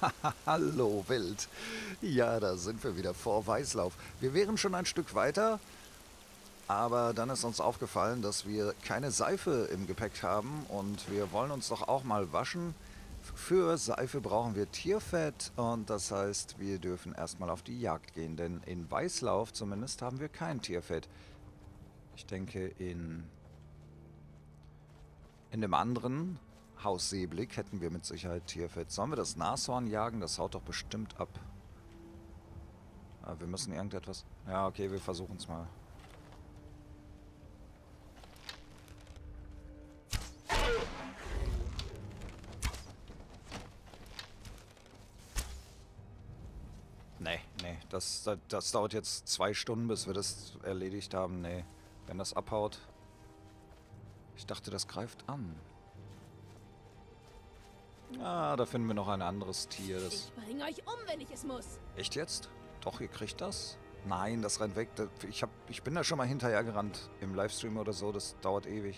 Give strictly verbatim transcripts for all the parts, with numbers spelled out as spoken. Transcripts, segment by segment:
Hallo, Wild. Ja, da sind wir wieder vor Weißlauf. Wir wären schon ein Stück weiter, aber dann ist uns aufgefallen, dass wir keine Seife im Gepäck haben und wir wollen uns doch auch mal waschen. Für Seife brauchen wir Tierfett und das heißt, wir dürfen erstmal auf die Jagd gehen, denn in Weißlauf zumindest haben wir kein Tierfett. Ich denke, in, in dem anderen Haus Seeblick hätten wir mit Sicherheit Tierfett. Sollen wir das Nashorn jagen? Das haut doch bestimmt ab. Aber wir müssen irgendetwas... Ja, okay, wir versuchen es mal. Nee, nee, das, das, das dauert jetzt zwei Stunden, bis wir das erledigt haben. Nee, wenn das abhaut... Ich dachte, das greift an. Ah, da finden wir noch ein anderes Tier. Das Ich bringe euch um, wenn ich es muss. Echt jetzt? Doch, ihr kriegt das? Nein, das rennt weg. Das, ich, hab, ich bin da schon mal hinterher gerannt. Im Livestream oder so, das dauert ewig.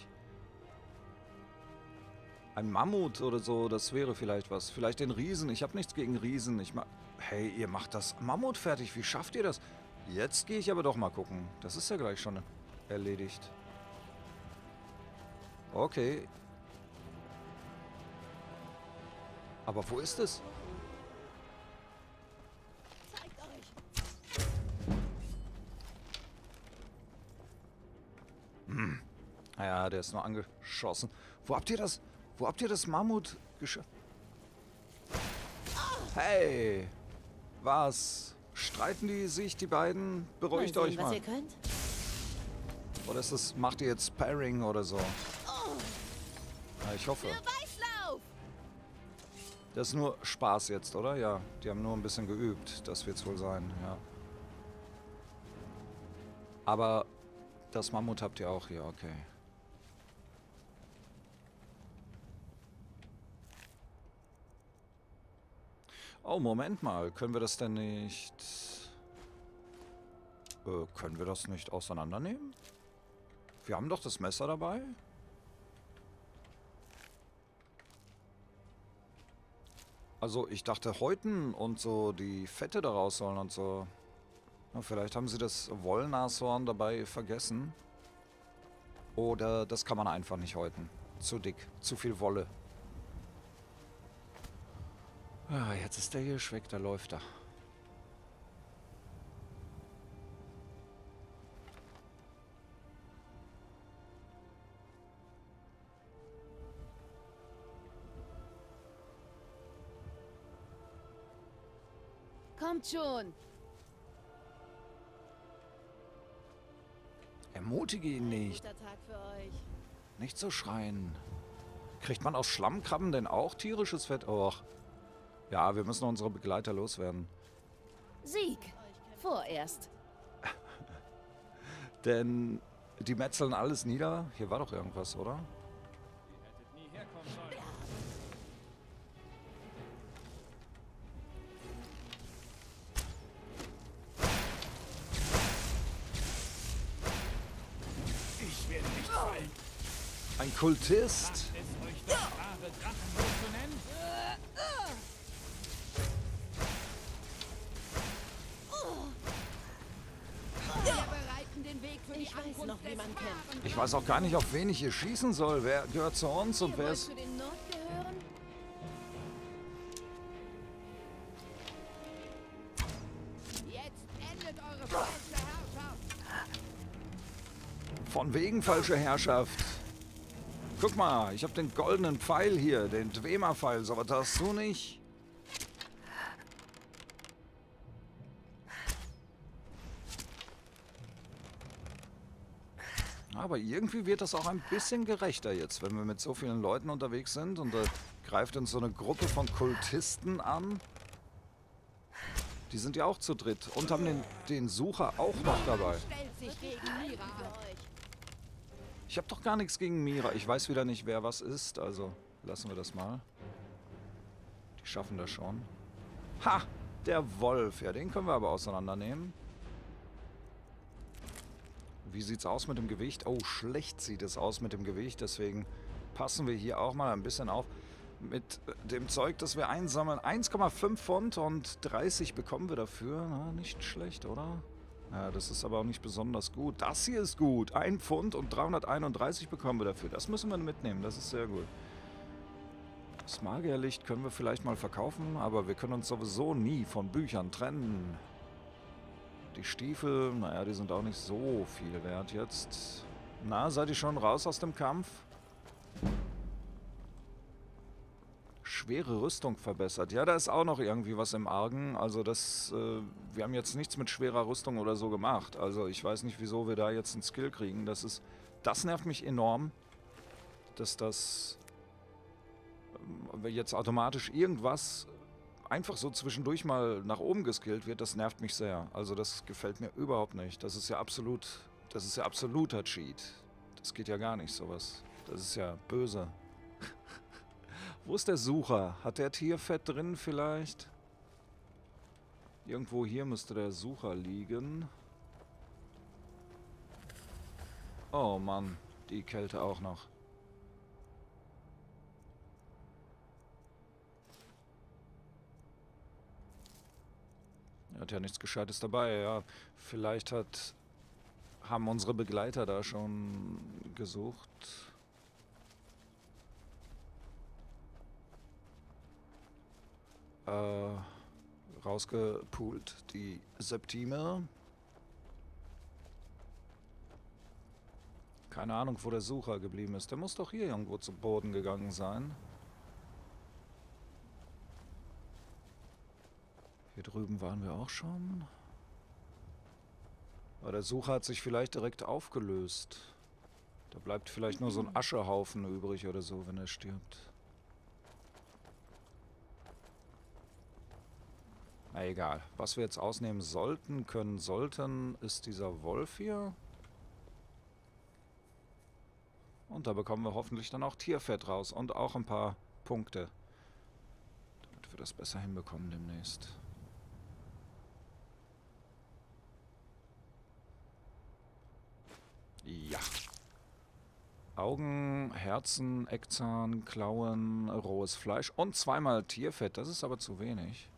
Ein Mammut oder so, das wäre vielleicht was. Vielleicht den Riesen. Ich habe nichts gegen Riesen. Ich ma hey, ihr macht das Mammut fertig. Wie schafft ihr das? Jetzt gehe ich aber doch mal gucken. Das ist ja gleich schon erledigt. Okay. Aber wo ist es? Zeigt euch. Hm. Ja, der ist nur angeschossen. Wo habt ihr das? Wo habt ihr das Mammut geschafft? Hey! Was? Streiten die sich, die beiden? Beruhigt Mal euch sehen, was mal. ihr könnt. Oder ist das, macht ihr jetzt Sparring oder so? Ja, ich hoffe. Für Weißlauf! Das ist nur Spaß jetzt, oder? Ja, die haben nur ein bisschen geübt. Das wird's wohl sein, ja. Aber das Mammut habt ihr auch hier, okay. Oh, Moment mal. Können wir das denn nicht... Äh, können wir das nicht auseinandernehmen? Wir haben doch das Messer dabei. Also, ich dachte, Häuten und so die Fette daraus sollen und so. Na, vielleicht haben sie das Wollnashorn dabei vergessen. Oder das kann man einfach nicht häuten. Zu dick, zu viel Wolle. Ah, jetzt ist der hier weg, da läuft er. Kommt schon. Ermutige ihn nicht. Guter Tag für euch. Nicht so schreien. Kriegt man aus Schlammkrabben denn auch tierisches Fett? Och. Ja, wir müssen unsere Begleiter loswerden. Sieg. Vorerst. Denn die metzeln alles nieder. Hier war doch irgendwas, oder? Ich werde nicht fallen. Ein Kultist. Ist euch das wahre Drachenboot zu nennen? Wir bereiten den Weg für Ich die weiß Ankunft noch, wie des man kämpft. Fahrens. Ich weiß auch gar nicht, auf wen ich hier schießen soll. Wer gehört zu uns und Ihr wer wollt ist... zu den Nord gehören? Jetzt endet eure falsche Herrschaft. Von wegen falsche Herrschaft. Guck mal, ich habe den goldenen Pfeil hier, den Dwemer-Pfeil. So was hast du nicht? Aber irgendwie wird das auch ein bisschen gerechter jetzt, wenn wir mit so vielen Leuten unterwegs sind und da greift uns so eine Gruppe von Kultisten an. Die sind ja auch zu dritt und haben den, den Sucher auch noch dabei. Stellt sich gegen Mira an. Ich habe doch gar nichts gegen Mira. Ich weiß wieder nicht, wer was ist, also lassen wir das mal. Die schaffen das schon. Ha! Der Wolf. Ja, den können wir aber auseinandernehmen. Wie sieht's aus mit dem Gewicht? Oh, schlecht sieht es aus mit dem Gewicht. Deswegen passen wir hier auch mal ein bisschen auf. Mit dem Zeug, das wir einsammeln. eins Komma fünf Pfund und dreißig bekommen wir dafür. Na, nicht schlecht, oder? Ja, das ist aber auch nicht besonders gut. Das hier ist gut. ein Pfund und dreihunderteinunddreißig bekommen wir dafür. Das müssen wir mitnehmen. Das ist sehr gut. Das Magierlicht können wir vielleicht mal verkaufen, aber wir können uns sowieso nie von Büchern trennen. Die Stiefel, naja, die sind auch nicht so viel wert jetzt. Na, seid ihr schon raus aus dem Kampf? Schwere Rüstung verbessert. Ja, da ist auch noch irgendwie was im Argen. Also das, äh, wir haben jetzt nichts mit schwerer Rüstung oder so gemacht. Also ich weiß nicht, wieso wir da jetzt einen Skill kriegen. Das ist, das nervt mich enorm, dass das äh, jetzt automatisch irgendwas einfach so zwischendurch mal nach oben geskillt wird. Das nervt mich sehr. Also das gefällt mir überhaupt nicht. Das ist ja absolut, das ist ja absoluter Cheat. Das geht ja gar nicht, sowas. Das ist ja böse. Wo ist der Sucher? Hat der Tierfett drin vielleicht? Irgendwo hier müsste der Sucher liegen. Oh Mann, die Kälte auch noch. Er hat ja nichts Gescheites dabei, ja. Vielleicht hat, haben unsere Begleiter da schon gesucht. Äh, rausgepoolt die Septime. Keine Ahnung, wo der Sucher geblieben ist. Der muss doch hier irgendwo zu Boden gegangen sein. Hier drüben waren wir auch schon. Aber der Sucher hat sich vielleicht direkt aufgelöst. Da bleibt vielleicht nur so ein Aschehaufen übrig oder so, wenn er stirbt. Na egal. Was wir jetzt ausnehmen sollten, können sollten, ist dieser Wolf hier. Und da bekommen wir hoffentlich dann auch Tierfett raus und auch ein paar Punkte. Damit wir das besser hinbekommen demnächst. Ja. Augen, Herzen, Eckzahn, Klauen, rohes Fleisch und zweimal Tierfett. Das ist aber zu wenig.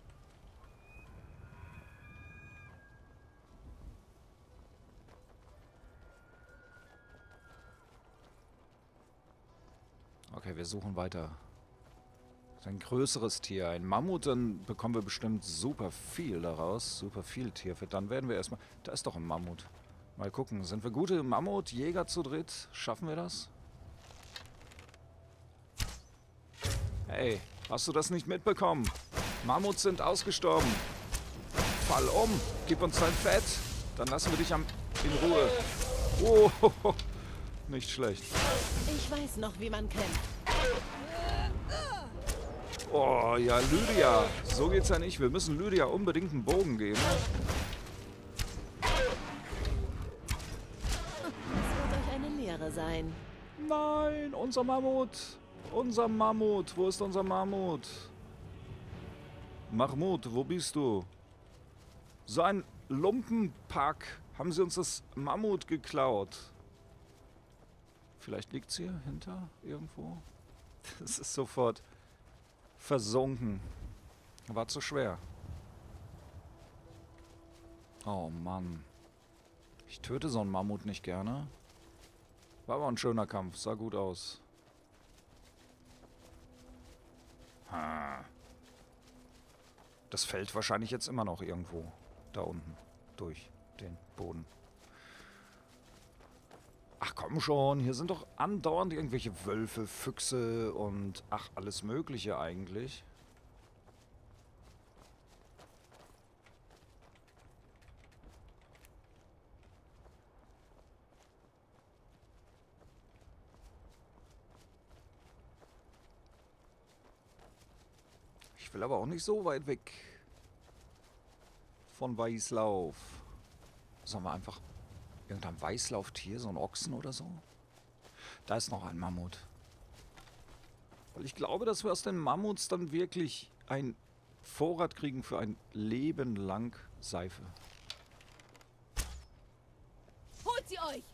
Okay, wir suchen weiter. Ein größeres Tier, ein Mammut, dann bekommen wir bestimmt super viel daraus. Super viel Tierfett. Dann werden wir erstmal... Da ist doch ein Mammut. Mal gucken, sind wir gute Mammutjäger zu dritt? Schaffen wir das? Hey, hast du das nicht mitbekommen? Mammuts sind ausgestorben. Fall um, gib uns dein Fett. Dann lassen wir dich am, in Ruhe. Oh, nicht schlecht. Ich weiß noch, wie man kämpft. Oh, ja, Lydia. So geht's ja nicht. Wir müssen Lydia unbedingt einen Bogen geben. Sein. Nein, unser Mammut. Unser Mammut. Wo ist unser Mammut? Mahmud, wo bist du? So ein Lumpenpack. Haben sie uns das Mammut geklaut? Vielleicht liegt es hier hinter irgendwo? Das ist sofort versunken. War zu schwer. Oh Mann. Ich töte so einen Mammut nicht gerne. War aber ein schöner Kampf, sah gut aus. Ha. Das fällt wahrscheinlich jetzt immer noch irgendwo da unten durch den Boden. Ach komm schon, hier sind doch andauernd irgendwelche Wölfe, Füchse und ach, alles Mögliche eigentlich. Ich will aber auch nicht so weit weg von Weißlauf. Sollen wir einfach irgendein Weißlauftier, so ein Ochsen oder so? Da ist noch ein Mammut. Weil ich glaube, dass wir aus den Mammuts dann wirklich einen Vorrat kriegen für ein Leben lang Seife. Holt sie euch!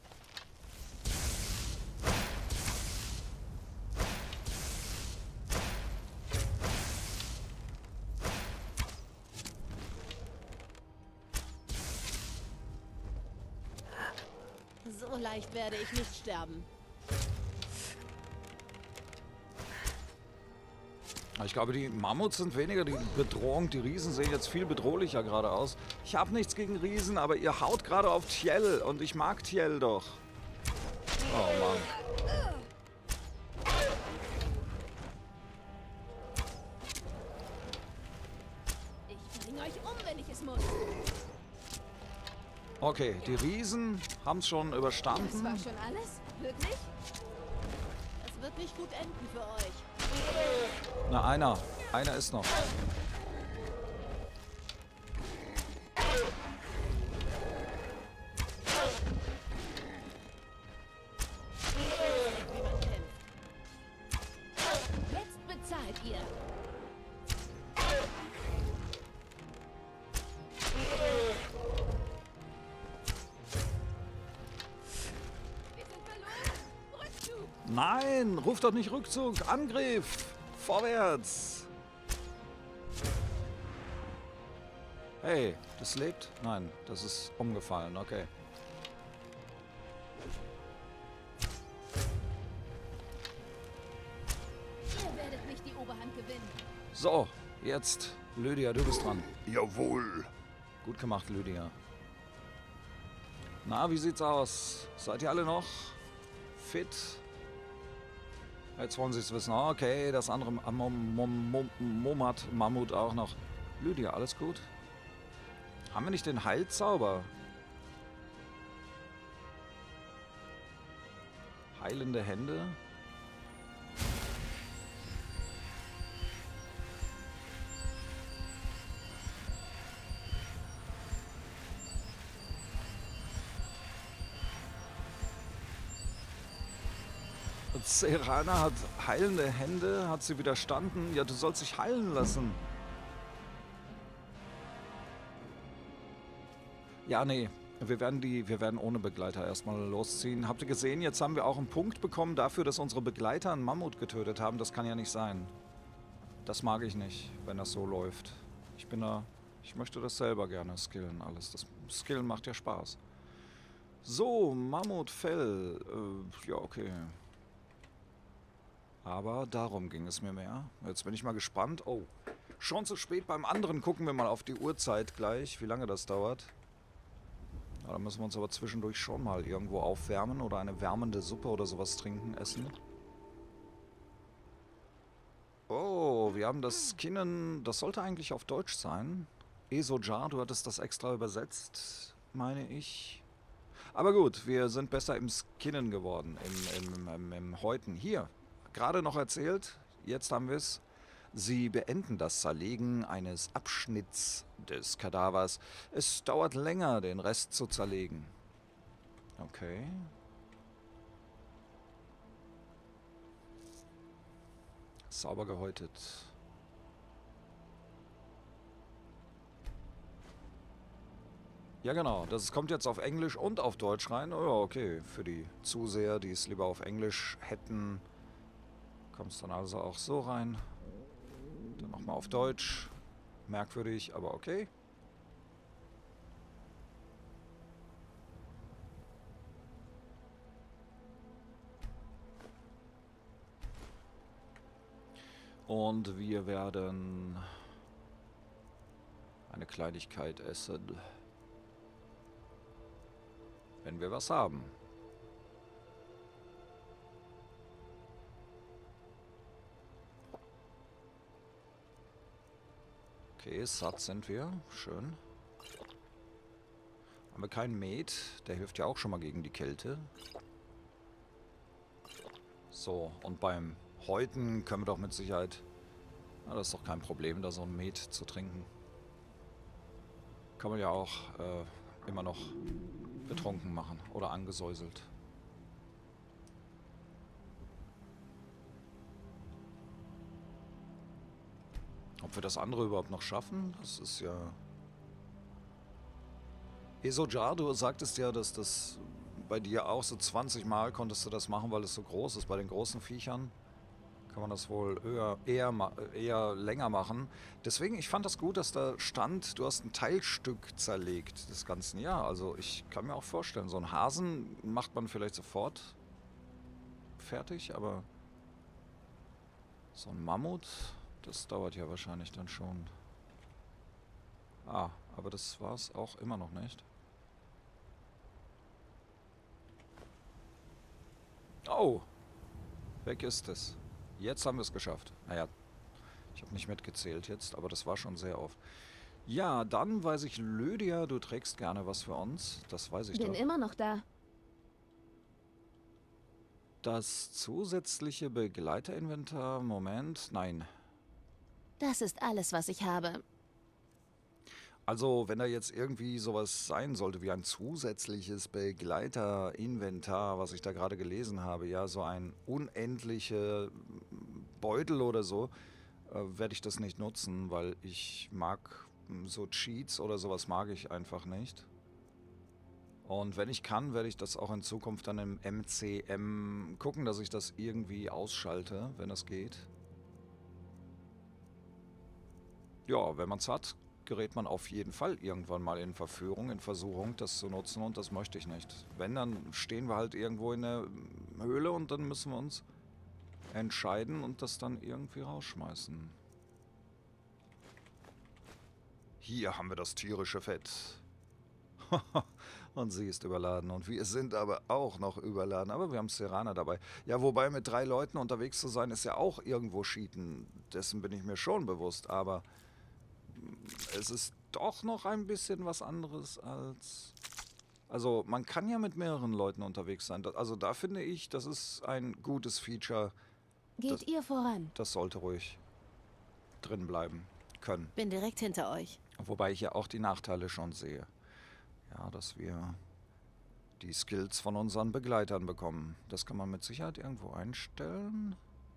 So leicht werde ich nicht sterben. Ich glaube, die Mammuts sind weniger die Bedrohung. Die Riesen sehen jetzt viel bedrohlicher gerade aus. Ich habe nichts gegen Riesen, aber ihr haut gerade auf Tjell. Und ich mag Tjell doch. Oh Mann. Ich bringe euch um, wenn ich es muss. Okay, die Riesen haben es schon Das überstanden. war schon alles? Wirklich? Das wird nicht gut enden für euch. Na, einer. Einer ist noch. Wie man kämpft. Jetzt bezahlt ihr. Wir sind verloren. Rückzug. Nein, ruf doch nicht Rückzug. Angriff. Vorwärts. Hey, das lebt? Nein, das ist umgefallen. Okay. Ihr werdet nicht die Oberhand gewinnen. So, jetzt. Lydia, du bist dran. Jawohl. Gut gemacht, Lydia. Na, wie sieht's aus? Seid ihr alle noch fit? Jetzt wollen sie es wissen. Okay, das andere Momat, Mammut auch noch. Lydia, alles gut? Haben wir nicht den Heilzauber? Heilende Hände? Serana hat heilende Hände, hat sie widerstanden. Ja, du sollst dich heilen lassen. Ja, nee. Wir werden, die, wir werden ohne Begleiter erstmal losziehen. Habt ihr gesehen, jetzt haben wir auch einen Punkt bekommen dafür, dass unsere Begleiter einen Mammut getötet haben. Das kann ja nicht sein. Das mag ich nicht, wenn das so läuft. Ich bin da... Ich möchte das selber gerne skillen, alles. Das Skillen macht ja Spaß. So, Mammutfell. Äh, ja, okay. Aber darum ging es mir mehr. Jetzt bin ich mal gespannt. Oh, schon zu spät. Beim anderen gucken wir mal auf die Uhrzeit gleich, wie lange das dauert. Ja, da müssen wir uns aber zwischendurch schon mal irgendwo aufwärmen oder eine wärmende Suppe oder sowas trinken, essen. Oh, wir haben das Kinnen... Das sollte eigentlich auf Deutsch sein. Esojar, du hattest das extra übersetzt, meine ich. Aber gut, wir sind besser im Skinnen geworden, im, im, im, im Häuten. Hier. Gerade noch erzählt, jetzt haben wir es. Sie beenden das Zerlegen eines Abschnitts des Kadavers. Es dauert länger, den Rest zu zerlegen. Okay. Sauber gehäutet. Ja genau, das kommt jetzt auf Englisch und auf Deutsch rein. Oh ja, okay, für die Zuseher, die es lieber auf Englisch hätten... Kommt es dann also auch so rein. Dann nochmal auf Deutsch. Merkwürdig, aber okay. Und wir werden eine Kleinigkeit essen, wenn wir was haben. Okay, satt sind wir. Schön. Haben wir keinen Met. Der hilft ja auch schon mal gegen die Kälte. So, und beim Häuten können wir doch mit Sicherheit... Na, das ist doch kein Problem, da so ein Met zu trinken. Kann man ja auch äh, immer noch betrunken machen oder angesäuselt. Ob wir das andere überhaupt noch schaffen? Das ist ja... Esojar, du sagtest ja, dass das bei dir auch so zwanzig Mal konntest du das machen, weil es so groß ist. Bei den großen Viechern kann man das wohl eher, eher, ma- eher länger machen. Deswegen, ich fand das gut, dass da stand, du hast ein Teilstück zerlegt des ganzen Jahr. Also ich kann mir auch vorstellen, so einen Hasen macht man vielleicht sofort fertig, aber so ein Mammut, das dauert ja wahrscheinlich dann schon. Ah, aber das war es auch immer noch nicht. Oh, weg ist es. Jetzt haben wir es geschafft. Naja, ich habe nicht mitgezählt jetzt, aber das war schon sehr oft. Ja, dann weiß ich, Lydia, du trägst gerne was für uns. Das weiß ich Bin doch. immer noch da. Das zusätzliche Begleiterinventar, Moment, nein. Das ist alles, was ich habe. Also, wenn da jetzt irgendwie sowas sein sollte wie ein zusätzliches Begleiterinventar, was ich da gerade gelesen habe, ja, so ein unendlicher Beutel oder so, äh, werde ich das nicht nutzen, weil ich mag mm, so Cheats oder sowas mag ich einfach nicht. Und wenn ich kann, werde ich das auch in Zukunft dann im M C M gucken, dass ich das irgendwie ausschalte, wenn das geht. Ja, wenn man es hat, gerät man auf jeden Fall irgendwann mal in Verführung, in Versuchung, das zu nutzen und das möchte ich nicht. Wenn, dann stehen wir halt irgendwo in der Höhle und dann müssen wir uns entscheiden und das dann irgendwie rausschmeißen. Hier haben wir das tierische Fett. Und sie ist überladen und wir sind aber auch noch überladen. Aber wir haben Serana dabei. Ja, wobei mit drei Leuten unterwegs zu sein, ist ja auch irgendwo Cheaten. Dessen bin ich mir schon bewusst, aber es ist doch noch ein bisschen was anderes als... Also man kann ja mit mehreren Leuten unterwegs sein. Das- Also da finde ich, das ist ein gutes Feature. Geht Das- ihr voran? Das sollte ruhig drin bleiben können. Bin direkt hinter euch. Wobei ich ja auch die Nachteile schon sehe. Ja, dass wir die Skills von unseren Begleitern bekommen. Das kann man mit Sicherheit irgendwo einstellen.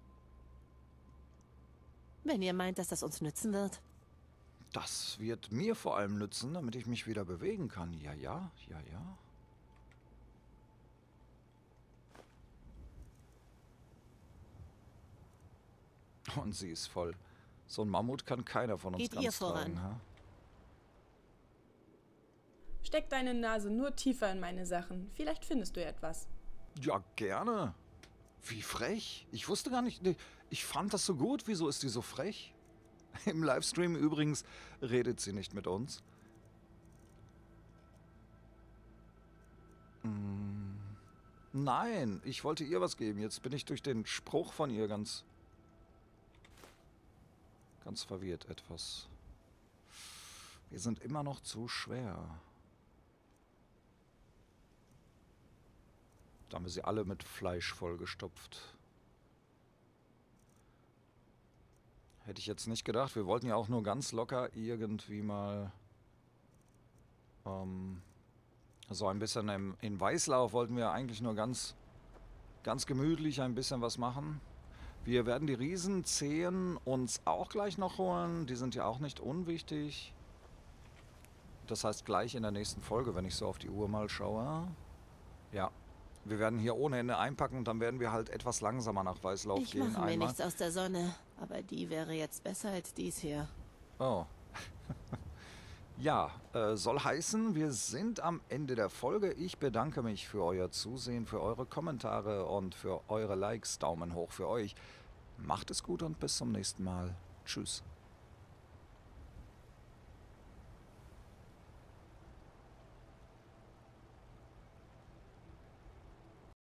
Wenn ihr meint, dass das uns nützen wird. Das wird mir vor allem nützen, damit ich mich wieder bewegen kann. Ja, ja, ja, ja. Und sie ist voll. So ein Mammut kann keiner von uns Geht ganz ihr voran? tragen. Ha? Steck deine Nase nur tiefer in meine Sachen. Vielleicht findest du etwas. Ja, gerne. Wie frech. Ich wusste gar nicht... Ich fand das so gut. Wieso ist die so frech? Im Livestream übrigens redet sie nicht mit uns. Mm, Nein, ich wollte ihr was geben. Jetzt bin ich durch den Spruch von ihr ganz... ganz verwirrt etwas. Wir sind immer noch zu schwer. Da haben wir sie alle mit Fleisch vollgestopft. Hätte ich jetzt nicht gedacht. Wir wollten ja auch nur ganz locker irgendwie mal ähm, so ein bisschen im, in Weißlauf wollten wir eigentlich nur ganz, ganz gemütlich ein bisschen was machen. Wir werden die Riesenzehen uns auch gleich noch holen. Die sind ja auch nicht unwichtig. Das heißt gleich in der nächsten Folge, wenn ich so auf die Uhr mal schaue. Ja. Wir werden hier ohne Ende einpacken und dann werden wir halt etwas langsamer nach Weißlauf Ich gehen. mache mir einmal. nichts aus der Sonne, aber die wäre jetzt besser als dies hier. Oh. Ja, äh, soll heißen, wir sind am Ende der Folge. Ich bedanke mich für euer Zusehen, für eure Kommentare und für eure Likes. Daumen hoch für euch. Macht es gut und bis zum nächsten Mal. Tschüss.